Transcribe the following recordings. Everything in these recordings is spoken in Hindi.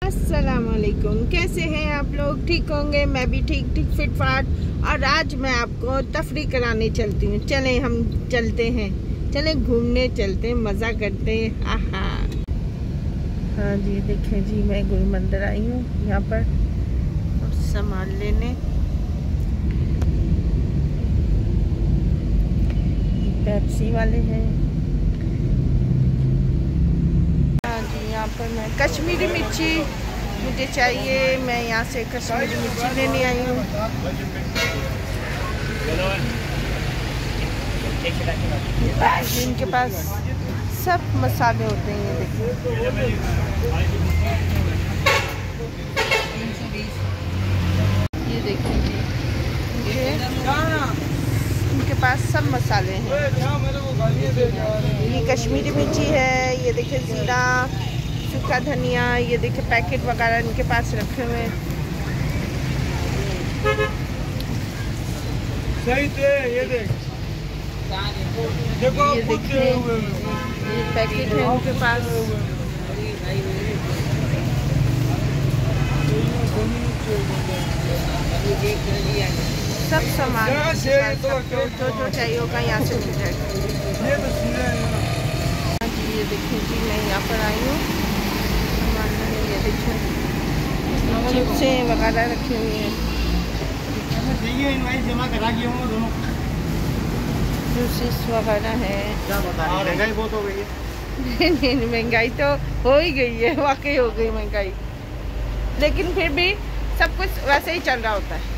अस्सलाम वालेकुम। कैसे हैं आप लोग? ठीक होंगे। मैं भी ठीक ठीक फिट फाट। और आज मैं आपको तफरी कराने चलती हूँ। चलें हम चलते हैं, चलें घूमने चलते हैं, मज़ा करते हैं। आहा हाँ जी, देखें जी, मैं गुरु मंदिर आई हूँ यहाँ पर और सामान लेने। पेप्सी वाले हैं। हाँ जी, यहाँ पर मैं कश्मीरी मिर्ची मुझे चाहिए। मैं यहाँ से कश्मीरी मिर्ची लेने आई हूँ। इनके पास सब मसाले होते हैं, ये देखिए। ये देखिए जी, इनके पास सब मसाले हैं। ये कश्मीरी मिर्ची है, ये देखिए ज़ीरा, सूखा धनिया, ये देखिए पैकेट वगैरह इनके पास रखे हुए हैं। सही थे, ये देख, देखो ये देखिए, ये पैकेट है उनके पास। सब सामान जो जो चाहिए होगा यहाँ से मिल जाएगा। हाँ जी, ये देखिए जी, मैं यहाँ पर आई हूँ सामान लेने। ये देखिए चिप्सें वगैरह रखी हुई हैं, जूसेस वगैरह हैं। महंगाई बहुत हो गई है। नहीं, महंगाई तो हो ही गई है, वाकई हो गई महंगाई, लेकिन फिर भी सब कुछ वैसे ही चल रहा होता है।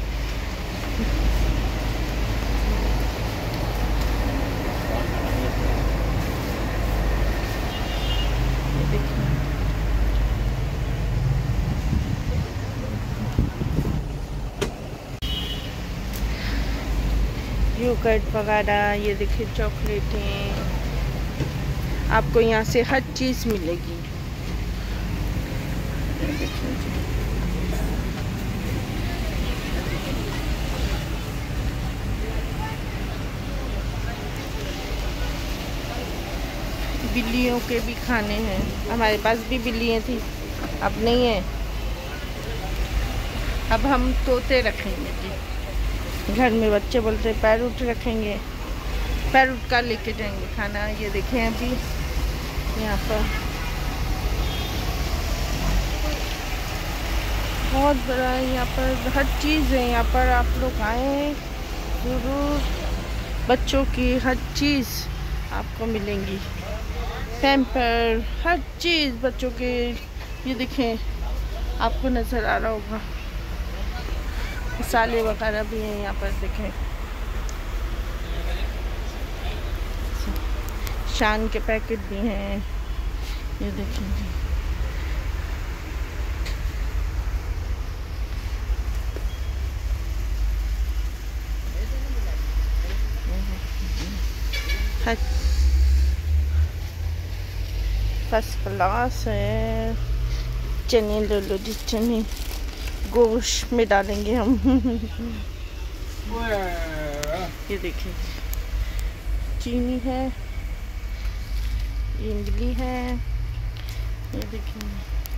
योगर्ट वगैरह, ये देखिए चॉकलेटें, आपको यहाँ से हर चीज़ मिलेगी। बिल्लियों के भी खाने हैं। हमारे पास भी बिल्लियाँ थी, अब नहीं है। अब हम तोते रखेंगे जी। घर में बच्चे बोलते हैं पैरोट रखेंगे, पैरोट का लेके जाएंगे खाना। ये देखें अभी यहाँ पर बहुत बड़ा है, यहाँ पर हर चीज़ है। यहाँ पर आप लोग आए ज़रूर, बच्चों की हर चीज़ आपको मिलेंगी। पैम्पर, हर चीज़ बच्चों के। ये देखें, आपको नज़र आ रहा होगा, मसाले वगैरह भी हैं यहाँ पर। देखें शान के पैकेट भी हैं, ये देखें जी। फर्स्ट क्लास है। चने ले लो जी, चने गोश्त में डालेंगे हम। ये देखिए, चीनी है, इमली है, ये देखिए।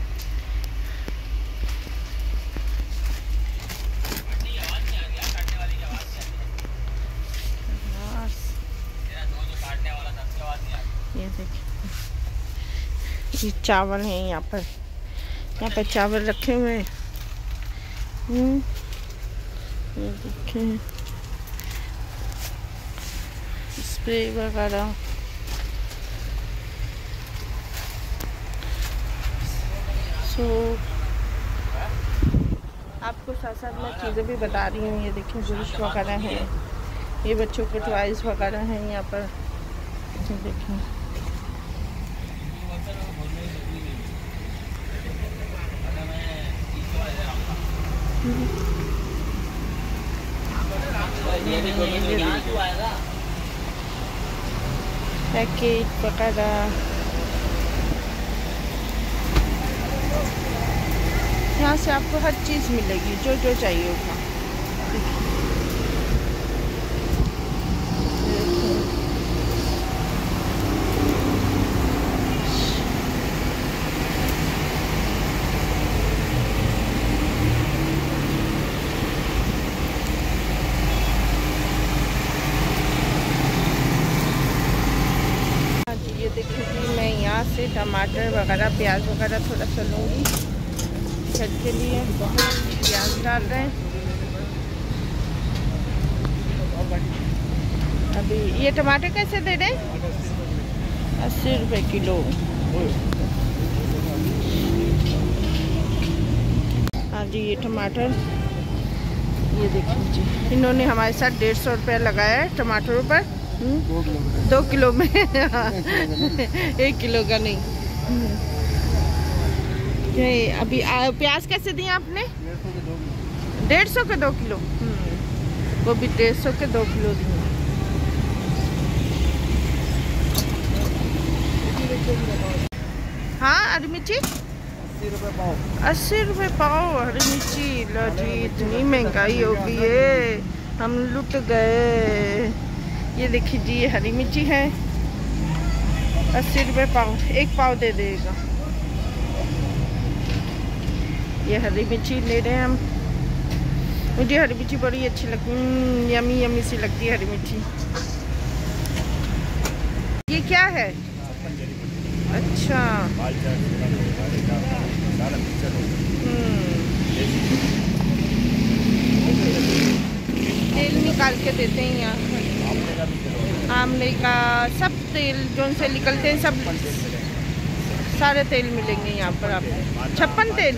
ये देखिए, ये चावल है यहाँ पर चावल रखे हुए हैं। ये देखें, स्प्रे वगैरह। सो आपको साथ साथ मैं चीज़ें भी बता रही हूँ। ये देखें, जूस वगैरह है, ये बच्चों के टॉयज वगैरह हैं यहाँ पर। ये देखें, पैकेट वगैरह। यहाँ से आपको हर चीज़ मिलेगी जो जो चाहिए होगा। टमाटर वगैरह, प्याज वगैरह थोड़ा सा लूँगी छठ के लिए। प्याज डाल रहे हैं अभी। ये टमाटर कैसे दे रहे हैं? 80 रुपये किलो। हाँ जी, ये टमाटर ये देखिए जी, इन्होंने हमारे साथ 150 रुपया लगाया है टमाटरों पर। 2 किलो में 1 किलो का नहीं। अभी प्याज कैसे दिए आपने? 150 के 2 किलो। वो भी 150 के 2 किलो दिए। हाँ, हरी मिर्ची 80 रुपये पाव। 80 रुपये पाव हरी मिर्ची। लो जी, इतनी महंगाई हो गई है, हम लुट गए। ये देखिए जी, ये हरी मिर्ची है 80 रुपये पाव। 1 पाव दे देगा। ये हरी मिर्ची ले रहे हैं हम। मुझे हरी मिर्ची बड़ी अच्छी लगती है, यमी यमी सी लगती है हरी मिर्ची। ये क्या है? अच्छा, तेल निकाल के देते हैं यहाँ। आमले का सब तेल जो से निकलते हैं, सब सारे तेल मिलेंगे यहाँ पर आपको। 56 तेल।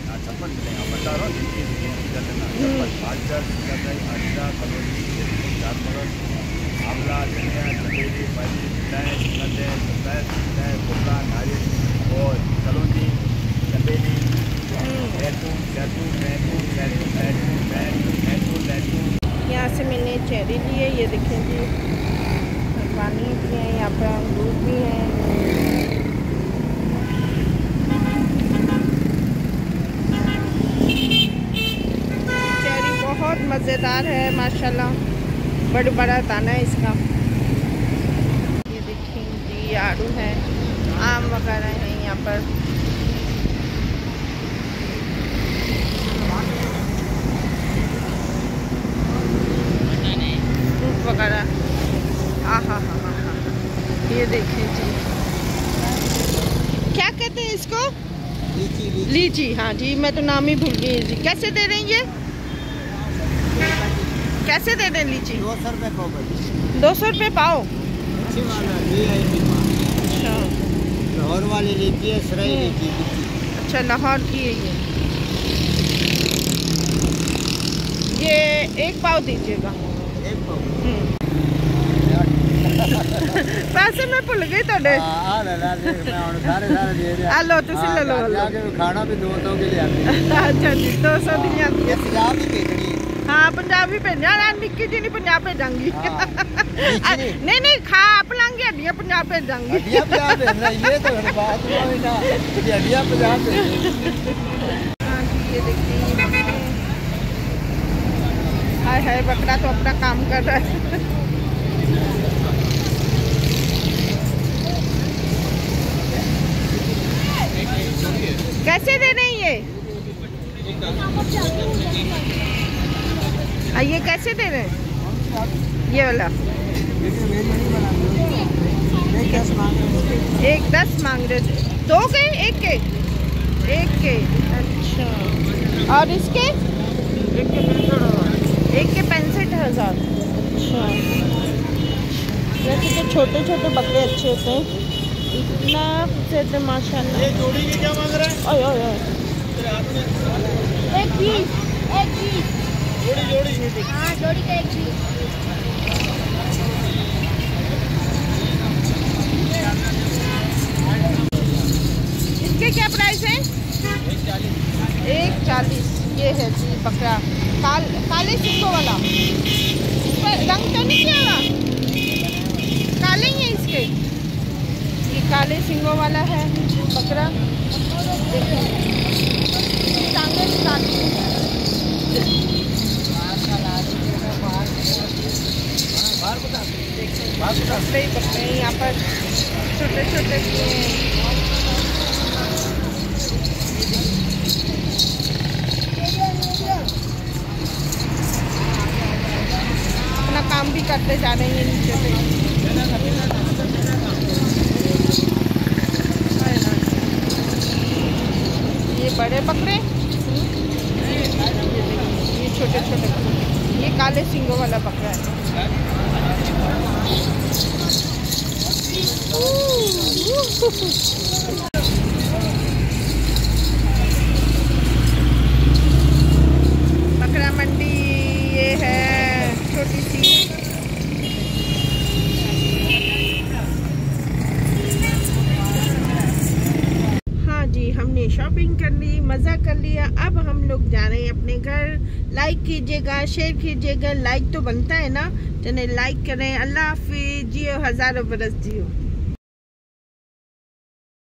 यहाँ से मैंने चेरी लिए, ये देखें जी, पानी भी है यहाँ पर, अंगूर भी है। चेरी बहुत मज़ेदार है माशाल्लाह, बड़ा दाना है इसका। ये देखें जी, आड़ू है, आम वगैरह है यहाँ पर। वगैरह। हाँ, ये देखें जी, क्या कहते हैं इसको? लीची। हाँ जी, मैं तो नाम ही भूल गई जी। कैसे दे रहे हैं ये? कैसे दे रहे हैं लीची? 200 रुपये पाव। 200 रुपये पाव। अच्छा, लाहौर वाली लीची है, सराई लीची। अच्छा, लाहौर की है ये 1 पाव दीजिएगा। 1 पाव। पैसे मैं भुल गई ਤੁਹਾਡੇ। ਆ ਲੋ, ਤੁਸੀਂ ਲੈ ਲਓ। ਖਾਣਾ ਵੀ 200 ਕੇ ਲਿਆਂਦੀ। ਅੱਛਾ ਜੀ, 200 ਦੀ ਲਿਆਂਦੀ। ਇਹ ਪੰਜਾਬ ਹੀ ਭੇਜਣੀ। हाँ, पंजाब भी भेजा। निक्की जी नहीं पंजाब भेजांगी। नहीं खा आप लांगी, हड्डियाँ पंजाब भेजांगी। हड्डियाँ पंजाब भेजना, ये तो बात हुई ना कि हड्डियाँ पंजाब भेजना। हाँ जी, ये देखिए, हाय हाय, बकरा तो अपना काम कर रहा है। कैसे दे रहे हैं ये? ये कैसे दे रहे हैं? ये वाला 10 मांग रहे थे। 2 के 1 के 1 के। अच्छा, और इसके 1 के 65,000। अच्छा, वैसे तो छोटे छोटे बकरे अच्छे होते हैं। इतना से माशाल्लाह। ये जोड़ी की क्या मांग रहा है? ओए एक पीस। जोड़ी। हाँ, जोड़ी का 1 पीस। इसके क्या प्राइस है? 140। ये है जी बकरा, काले सिंगों वाला। रंग तो नहीं किया हुआ, काले ही है इसके। ये काले सिंगों वाला है बकरा। टांगे बकरे यहाँ पर छोटे छोटे अपना काम भी करते जा रहे हैं नीचे से। ये बड़े बकरे, ये छोटे छोटे बकरे, ये काले सिंगों वाला बकरा है। बकरा मंडी ये है छोटी सी। हाँ जी, हमने शॉपिंग कर ली, मज़ा कर लिया। अब हम लोग जा रहे हैं अपने घर। लाइक कीजिएगा, शेयर कीजिएगा, लाइक तो बनता है ना, चलिए लाइक करें। अल्लाह हाफिज़, जियो हज़ारों बरस जियो।